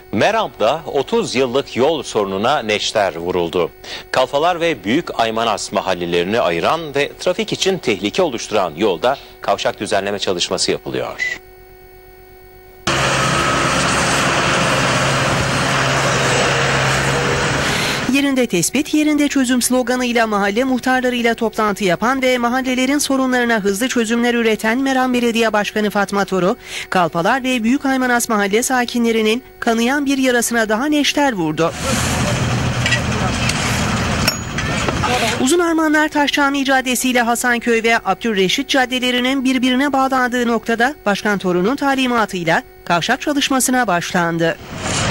Meram'da 30 yıllık yol sorununa neşter vuruldu. Kalfalar ve Büyük Aymanas mahallelerini ayıran ve trafik için tehlike oluşturan yolda kavşak düzenleme çalışması yapılıyor. Yerinde tespit, yerinde çözüm sloganıyla mahalle muhtarlarıyla toplantı yapan ve mahallelerin sorunlarına hızlı çözümler üreten Meram Belediye Başkanı Fatma Toru, Kalfalar ve Büyük Aymanas mahalle sakinlerinin kanayan bir yarasına daha neşter vurdu. Uzunarmanlar Taşçami Caddesi ile Hasanköy ve Abdülreşit caddelerinin birbirine bağlandığı noktada Başkan Toru'nun talimatıyla kavşak çalışmasına başlandı.